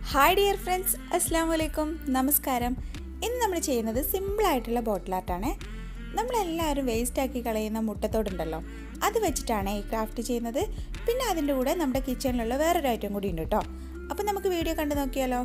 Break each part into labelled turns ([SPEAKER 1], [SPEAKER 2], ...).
[SPEAKER 1] Hi dear friends, അസ്സലാമു അലൈക്കും, നമസ്കാരം. ഇന്ന് നമ്മൾ ചെയ്യുന്നത് സിമ്പിളായിട്ടുള്ള ബോട്ടിൽ ആർട്ടാണ്. നമ്മളെല്ലാവരും വേസ്റ്റാക്കി കളയുന്ന മുട്ടത്തോടുണ്ടല്ലോ, അത് വെച്ചിട്ടാണ് ഈ ക്രാഫ്റ്റ് ചെയ്യുന്നത്. പിന്നെ അതിൻ്റെ കൂടെ നമ്മുടെ കിച്ചണിലുള്ള വേറൊരു ഐറ്റം കൂടി ഉണ്ട് കേട്ടോ. അപ്പോൾ നമുക്ക് വീഡിയോ കണ്ടു നോക്കിയാലോ.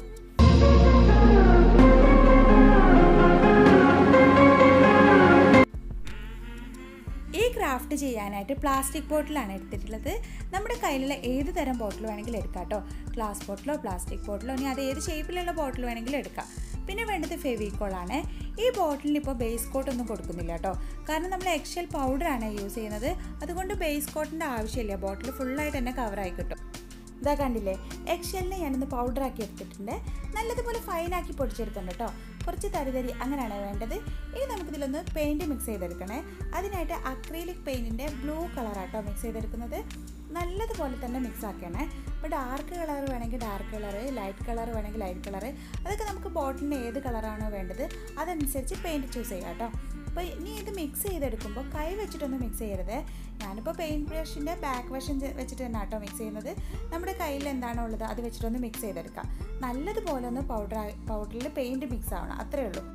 [SPEAKER 1] ഈ ക്രാഫ്റ്റ് ചെയ്യാനായിട്ട് പ്ലാസ്റ്റിക് ബോട്ടിലാണ് എടുത്തിട്ടുള്ളത്. നമ്മുടെ കയ്യിലുള്ള ഏത് തരം ബോട്ടിൽ വേണമെങ്കിലും എടുക്കാം കേട്ടോ. ഗ്ലാസ് ബോട്ടിലോ പ്ലാസ്റ്റിക് ബോട്ടിലോ, ഇനി അത് ഏത് ഷേപ്പിലുള്ള ബോട്ടിൽ വേണമെങ്കിലും എടുക്കാം. പിന്നെ വേണ്ടത് ഫെവിക്കോളാണ്. ഈ ബോട്ടിലിന് ഇപ്പോൾ ബേസ് കോട്ടൊന്നും കൊടുക്കുന്നില്ല കേട്ടോ, കാരണം നമ്മൾ എക്സൽ പൗഡറാണ് യൂസ് ചെയ്യുന്നത്. അതുകൊണ്ട് ബേസ് കോട്ടിൻ്റെ ആവശ്യമില്ല, ബോട്ടിൽ ഫുള്ളായിട്ട് തന്നെ കവറായി കിട്ടും. ഇതാ കണ്ടില്ലേ, എക്സലിനെ ഞാനൊന്ന് പൗഡറാക്കി എടുത്തിട്ടുണ്ട്. നല്ലതുപോലെ ഫൈനാക്കി പൊടിച്ചെടുക്കണം കേട്ടോ. കുറച്ച് തരി അങ്ങനെയാണ് വേണ്ടത്. ഇനി നമുക്കിതിലൊന്ന് പെയിൻറ്റ് മിക്സ് ചെയ്തെടുക്കണേ. അതിനായിട്ട് അക്രീലിക് പെയിൻറ്റിൻ്റെ ബ്ലൂ കളറാട്ടോ മിക്സ് ചെയ്തെടുക്കുന്നത്. നല്ലതുപോലെ തന്നെ മിക്സ് ആക്കണേ. ഇപ്പോൾ ഡാർക്ക് കളർ വേണമെങ്കിൽ ഡാർക്ക് കളർ, ലൈറ്റ് കളർ വേണമെങ്കിൽ ലൈറ്റ് കളർ, അതൊക്കെ നമുക്ക് ബോട്ടിലിന് ഏത് കളറാണോ വേണ്ടത് അതനുസരിച്ച് പെയിൻറ്റ് ചൂസ് ചെയ്യാം കേട്ടോ. അപ്പോൾ ഇനി ഇത് മിക്സ് ചെയ്തെടുക്കുമ്പോൾ കൈ വെച്ചിട്ടൊന്നും മിക്സ് ചെയ്യരുത്. ഞാനിപ്പോൾ പെയിൻറ്റ് ബ്രഷിൻ്റെ ബാക്ക് വശം വെച്ചിട്ട് തന്നെ കേട്ടോ മിക്സ് ചെയ്യുന്നത്. നമ്മുടെ കയ്യിൽ എന്താണോ ഉള്ളത് അത് വെച്ചിട്ടൊന്ന് മിക്സ് ചെയ്തെടുക്കാം. നല്ലതുപോലെ ഒന്ന് പൗഡറിൽ പെയിൻറ്റ് മിക്സ് ആവണം, അത്രയേ ഉള്ളൂ.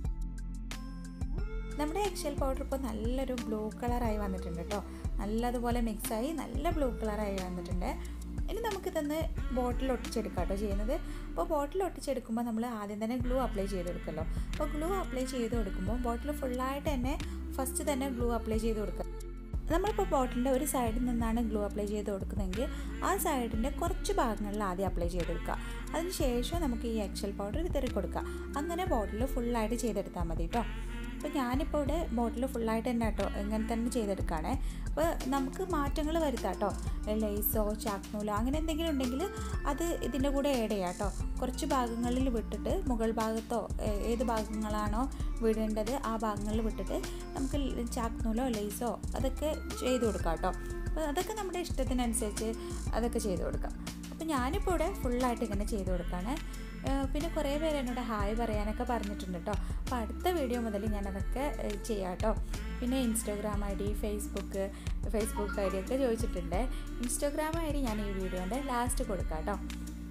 [SPEAKER 1] നമ്മുടെ എക്സൽ പൗഡർ ഇപ്പോൾ നല്ലൊരു ബ്ലൂ കളറായി വന്നിട്ടുണ്ട് കേട്ടോ. നല്ലതുപോലെ മിക്സായി നല്ല ബ്ലൂ കളറായി വന്നിട്ടുണ്ട്. ഇനി നമുക്കിതൊന്ന് ബോട്ടിൽ ഒട്ടിച്ചെടുക്കാം കേട്ടോ ചെയ്യുന്നത്. അപ്പോൾ ബോട്ടിൽ ഒട്ടിച്ചെടുക്കുമ്പോൾ നമ്മൾ ആദ്യം തന്നെ ഗ്ലൂ അപ്ലൈ ചെയ്ത് കൊടുക്കുമല്ലോ. അപ്പോൾ ഗ്ലൂ അപ്ലൈ ചെയ്ത് കൊടുക്കുമ്പോൾ ബോട്ടിൽ ഫുള്ളായിട്ട് തന്നെ ഫസ്റ്റ് തന്നെ ഗ്ലൂ അപ്ലൈ ചെയ്ത് കൊടുക്കുക. നമ്മളിപ്പോൾ ബോട്ടിലിൻ്റെ ഒരു സൈഡിൽ നിന്നാണ് ഗ്ലൂ അപ്ലൈ ചെയ്ത് കൊടുക്കുന്നതെങ്കിൽ ആ സൈഡിൻ്റെ കുറച്ച് ഭാഗങ്ങളിൽ ആദ്യം അപ്ലൈ ചെയ്ത് കൊടുക്കുക. അതിന് ശേഷം നമുക്ക് ഈ എക്സൽ പൗഡർ വിതറി കൊടുക്കുക. അങ്ങനെ ബോട്ടിൽ ഫുള്ളായിട്ട് ചെയ്തെടുത്താൽ മതി കേട്ടോ. അപ്പോൾ ഞാനിപ്പോൾ ഇവിടെ ബോട്ടിൽ ഫുള്ളായിട്ട് തന്നെ കേട്ടോ ഇങ്ങനെ തന്നെ ചെയ്തെടുക്കുകയാണേ. അപ്പോൾ നമുക്ക് മാറ്റങ്ങൾ വരുത്താം കേട്ടോ. ലേസോ ചാക്നൂലോ അങ്ങനെ എന്തെങ്കിലും ഉണ്ടെങ്കിൽ അത് ഇതിൻ്റെ കൂടെ ആഡ് ചെയ്യാം കേട്ടോ. കുറച്ച് ഭാഗങ്ങളിൽ വിട്ടിട്ട് മുകൾ ഭാഗത്തോ ഏത് ഭാഗങ്ങളാണോ വിടേണ്ടത് ആ ഭാഗങ്ങളിൽ വിട്ടിട്ട് നമുക്ക് ചാക്നൂലോ ലേസോ അതൊക്കെ ചെയ്ത് കൊടുക്കാം കേട്ടോ. അപ്പോൾ അതൊക്കെ നമ്മുടെ ഇഷ്ടത്തിനനുസരിച്ച് അതൊക്കെ ചെയ്ത് കൊടുക്കാം. അപ്പോൾ ഞാനിപ്പോൾ ഇവിടെ ഫുള്ളായിട്ട് ഇങ്ങനെ ചെയ്ത് കൊടുക്കുകയാണ്. പിന്നെ കുറേ പേര് എന്നോട് ഹായ് പറയാനൊക്കെ പറഞ്ഞിട്ടുണ്ട് കേട്ടോ. അപ്പോൾ അടുത്ത വീഡിയോ മുതൽ ഞാനതൊക്കെ ചെയ്യാം കേട്ടോ. പിന്നെ Instagram I D, Facebook I D ഒക്കെ ചോദിച്ചിട്ടുണ്ട്. ഇൻസ്റ്റാഗ്രാം ഐ ഡി ഞാൻ ഈ വീഡിയോൻ്റെ ലാസ്റ്റ് കൊടുക്കാം കേട്ടോ.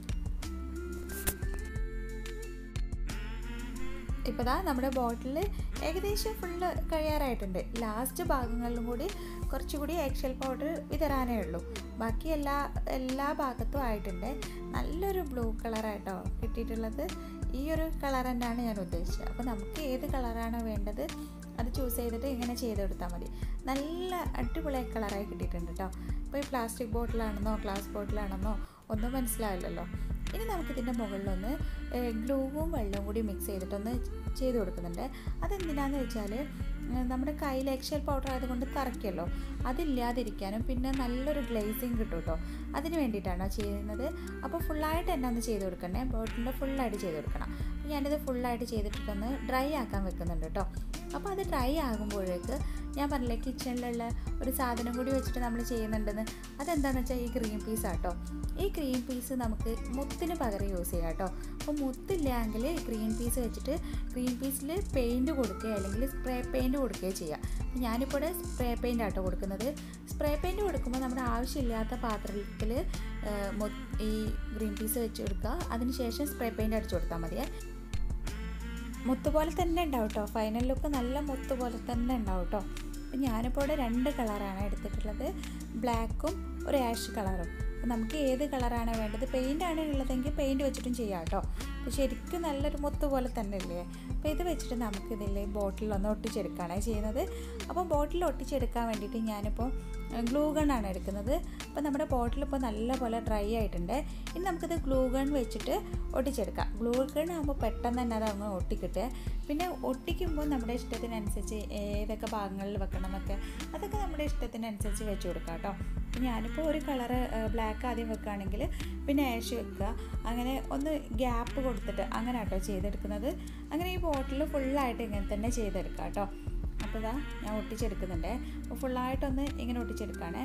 [SPEAKER 1] ഇപ്പോൾ ദാ നമ്മുടെ ബോട്ടിൽ ഏകദേശം ഫുള്ള് കഴിയാറായിട്ടുണ്ട്. ലാസ്റ്റ് ഭാഗങ്ങളിലും കൂടി കുറച്ചുകൂടി എക്സൽ പൗഡർ വിതറാനേ ഉള്ളൂ. ബാക്കി എല്ലാ ഭാഗത്തും ആയിട്ടുണ്ട്. നല്ലൊരു ബ്ലൂ കളറായിട്ടോ കിട്ടിയിട്ടുള്ളത്. ഈ ഒരു കളർ തന്നെയാണ് ഞാൻ ഉദ്ദേശിച്ചത്. അപ്പോൾ നമുക്ക് ഏത് കളറാണോ വേണ്ടത് അത് ചൂസ് ചെയ്തിട്ട് ഇങ്ങനെ ചെയ്ത് കൊടുത്താൽ മതി. നല്ല അടിപൊളി കളറായി കിട്ടിയിട്ടുണ്ട് കേട്ടോ. ഇപ്പോൾ ഈ പ്ലാസ്റ്റിക് ബോട്ടിലാണെന്നോ ഗ്ലാസ് ബോട്ടിലാണെന്നോ ഒന്നും മനസ്സിലാവില്ലല്ലോ. ഇനി നമുക്കിതിൻ്റെ മുകളിലൊന്ന് ഗ്ലൂവും വെള്ളവും കൂടി മിക്സ് ചെയ്തിട്ടൊന്ന് ചെയ്ത് കൊടുക്കുന്നുണ്ട്. അതെന്തിനാന്ന് വെച്ചാൽ നമ്മുടെ കയ്യിൽ എക്സൽ പൗഡർ ആയതുകൊണ്ട് കറക്കിയല്ലോ, അതില്ലാതിരിക്കാനും പിന്നെ നല്ലൊരു ഗ്ലേസിങ് കിട്ടും കേട്ടോ. അതിന് വേണ്ടിയിട്ടാണ് ചെയ്യുന്നത്. അപ്പോൾ ഫുള്ളായിട്ട് തന്നെ ഒന്ന് ചെയ്ത് കൊടുക്കണേ. ബോട്ടിലിൻ്റെ ഫുള്ളായിട്ട് ചെയ്ത് കൊടുക്കണം. ഞാനിത് ഫുള്ളായിട്ട് ചെയ്തിട്ടൊന്ന് ഡ്രൈ ആക്കാൻ വെക്കുന്നുണ്ട് കേട്ടോ. അപ്പോൾ അത് ഡ്രൈ ആകുമ്പോഴേക്ക് ഞാൻ പറഞ്ഞില്ലേ കിച്ചണിലുള്ള ഒരു സാധനം കൂടി വെച്ചിട്ട് നമ്മൾ ചെയ്യുന്നുണ്ടെന്ന്. അതെന്താണെന്ന് വെച്ചാൽ ഈ ക്രീം പീസാട്ടോ. ഈ ക്രീം പീസ് നമുക്ക് മുത്തിന് പകരം യൂസ് ചെയ്യാം കേട്ടോ. അപ്പോൾ മുത്തില്ലെങ്കിൽ ക്രീം പീസ് വെച്ചിട്ട് ക്രീം പീസിൽ പെയിൻറ്റ് കൊടുക്കുക അല്ലെങ്കിൽ സ്പ്രേ പെയിൻറ്റ് കൊടുക്കുകയോ ചെയ്യാം. ഞാനിപ്പോൾ ഇവിടെ സ്പ്രേ പെയിൻ്റ് ആട്ടോ കൊടുക്കുന്നത്. സ്പ്രേ പെയിൻറ്റ് കൊടുക്കുമ്പോൾ നമ്മുടെ ആവശ്യമില്ലാത്ത പാത്രത്തിൽ ഈ ക്രീം പീസ് വെച്ച് കൊടുക്കുക. അതിന് ശേഷം സ്പ്രേ പെയിൻറ്റ് അടിച്ചു കൊടുത്താൽ മതിയേ. മുത്ത് പോലെ തന്നെ ഉണ്ടാവും കേട്ടോ. ഫൈനൽ ലുക്ക് നല്ല മുത്ത് പോലെ തന്നെ ഉണ്ടാവും കേട്ടോ. അപ്പം ഞാനിപ്പോൾ ഇവിടെ 2 കളറാണ് എടുത്തിട്ടുള്ളത്, ബ്ലാക്കും ഒരു ആഷ് കളറും. അപ്പോൾ നമുക്ക് ഏത് കളറാണ് വേണ്ടത്, പെയിൻ്റാണ് ഉള്ളതെങ്കിൽ പെയിൻറ്റ് വെച്ചിട്ടും ചെയ്യാം കേട്ടോ. അപ്പോൾ ശരിക്കും നല്ലൊരു മുത്ത് പോലെ തന്നെ ഇല്ലേ. അപ്പോൾ ഇത് വെച്ചിട്ട് നമുക്കിതില്ലേ ബോട്ടിലൊന്ന് ഒട്ടിച്ചെടുക്കുകയാണ് ചെയ്യുന്നത്. അപ്പോൾ ബോട്ടിൽ ഒട്ടിച്ചെടുക്കാൻ വേണ്ടിയിട്ട് ഞാനിപ്പോൾ ഗ്ലൂ ഗണ്ണാണ് എടുക്കുന്നത്. അപ്പോൾ നമ്മുടെ ബോട്ടിലിപ്പോൾ നല്ലപോലെ ഡ്രൈ ആയിട്ടുണ്ട്. ഇനി നമുക്കിത് ഗ്ലൂ ഗൺ വെച്ചിട്ട് ഒട്ടിച്ചെടുക്കാം. ഗ്ലൂ ഗൺ ആകുമ്പോൾ പെട്ടെന്ന് തന്നെ അതങ്ങ് ഒട്ടിക്കിട്ടുക. പിന്നെ ഒട്ടിക്കുമ്പോൾ നമ്മുടെ ഇഷ്ടത്തിനനുസരിച്ച് ഏതൊക്കെ ഭാഗങ്ങളിൽ വെക്കണം എന്നൊക്കെ അതൊക്കെ നമ്മുടെ ഇഷ്ടത്തിനനുസരിച്ച് വെച്ച് കൊടുക്കാം കേട്ടോ. ഞാനിപ്പോൾ ഒരു കളറ് ബ്ലാക്ക് ആദ്യം വെക്കുകയാണെങ്കിൽ പിന്നെ ആഷ് വെക്കുക, അങ്ങനെ ഒന്ന് ഗ്യാപ്പ് കൊടുത്തിട്ട് അങ്ങനെ കേട്ടോ ചെയ്തെടുക്കുന്നത്. അങ്ങനെ ഈ ബോട്ടിൽ ഫുള്ളായിട്ട് ഇങ്ങനെ തന്നെ ചെയ്തെടുക്കാം കേട്ടോ. അപ്പോൾ ഇതാ ഞാൻ ഒട്ടിച്ചെടുക്കുന്നുണ്ട്. അപ്പോൾ ഫുള്ളായിട്ടൊന്ന് ഇങ്ങനെ ഒട്ടിച്ചെടുക്കുകയാണേ.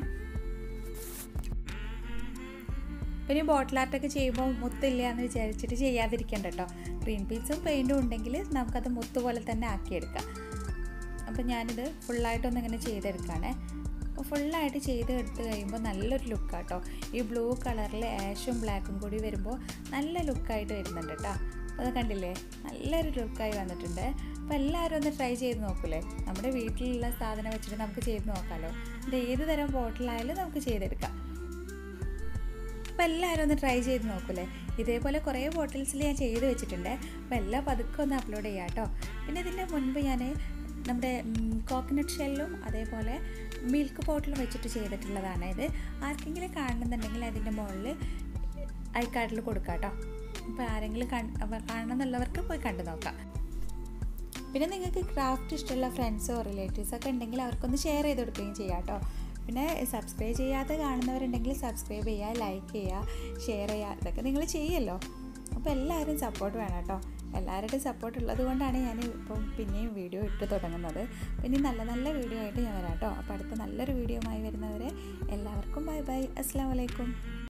[SPEAKER 1] പിന്നെ ബോട്ടിൽ ആർട്ടൊക്കെ ചെയ്യുമ്പോൾ മുത്തില്ല എന്ന് വിചാരിച്ചിട്ട് ചെയ്യാതിരിക്കേണ്ട കേട്ടോ. ഗ്രീൻ പീസും പെയിൻറ്റും ഉണ്ടെങ്കിൽ നമുക്കത് മുത്ത് പോലെ തന്നെ ആക്കിയെടുക്കാം. അപ്പോൾ ഞാനിത് ഫുള്ളായിട്ടൊന്ന് ഇങ്ങനെ ചെയ്തെടുക്കുകയാണേ. അപ്പോൾ ഫുള്ളായിട്ട് ചെയ്ത് എടുത്ത് കഴിയുമ്പോൾ നല്ലൊരു ലുക്കാട്ടോ. ഈ ബ്ലൂ കളറിൽ ആഷും ബ്ലാക്കും കൂടി വരുമ്പോൾ നല്ല ലുക്കായിട്ട് വരുന്നുണ്ട് കേട്ടോ. അപ്പോൾ അത് കണ്ടില്ലേ, നല്ലൊരു ലുക്കായി വന്നിട്ടുണ്ട്. അപ്പോൾ എല്ലാവരും ഒന്ന് ട്രൈ ചെയ്ത് നോക്കൂലേ. നമ്മുടെ വീട്ടിലുള്ള സാധനം വെച്ചിട്ട് നമുക്ക് ചെയ്ത് നോക്കാമല്ലോ. ഇത് ഏത് തരം ബോട്ടിലായാലും നമുക്ക് ചെയ്തെടുക്കാം. അപ്പോൾ എല്ലാവരും ഒന്ന് ട്രൈ ചെയ്ത് നോക്കൂലേ. ഇതേപോലെ കുറേ ബോട്ടിൽസിൽ ഞാൻ ചെയ്ത് വെച്ചിട്ടുണ്ട്. അപ്പോൾ എല്ലാം പതുക്കെ ഒന്ന് അപ്ലോഡ് ചെയ്യാം കേട്ടോ. പിന്നെ ഇതിൻ്റെ മുൻപ് ഞാൻ നമ്മുടെ കോക്കനട്ട് ഷെല്ലും അതേപോലെ മിൽക്ക് ബോട്ടിലും വെച്ചിട്ട് ചെയ്തിട്ടുള്ളതാണ്. ഇത് ആർക്കെങ്കിലും കാണണമെന്നുണ്ടെങ്കിൽ അതിൻ്റെ മുകളിൽ ഐ കാർഡിൽ കൊടുക്കാം കേട്ടോ. അപ്പോൾ ആരെങ്കിലും കാണണമെന്നുള്ളവർക്ക് പോയി കണ്ടു നോക്കാം. പിന്നെ നിങ്ങൾക്ക് ക്രാഫ്റ്റ് ഇഷ്ടമുള്ള ഫ്രണ്ട്സോ റിലേറ്റീവ്സൊക്കെ ഉണ്ടെങ്കിൽ അവർക്കൊന്ന് ഷെയർ ചെയ്ത് കൊടുക്കുകയും ചെയ്യാം കേട്ടോ. പിന്നെ സബ്സ്ക്രൈബ് ചെയ്യാതെ കാണുന്നവരുണ്ടെങ്കിൽ സബ്സ്ക്രൈബ് ചെയ്യുക, ലൈക്ക് ചെയ്യുക, ഷെയർ ചെയ്യുക, ഇതൊക്കെ നിങ്ങൾ ചെയ്യുമല്ലോ. അപ്പോൾ എല്ലാവരും സപ്പോർട്ട് വേണം കേട്ടോ. എല്ലാവരുടെയും സപ്പോർട്ട് ഉള്ളത് കൊണ്ടാണ് ഞാൻ ഇപ്പം പിന്നെയും വീഡിയോ ഇട്ട് തുടങ്ങുന്നത്. പിന്നെ നല്ല നല്ല വീഡിയോ ആയിട്ട് ഞാൻ വരാം കേട്ടോ. അപ്പോൾ അടുത്ത നല്ലൊരു വീഡിയോയുമായി വരുന്നവരെ എല്ലാവർക്കും ബൈ ബൈ. അസ്സലാമു അലൈക്കും.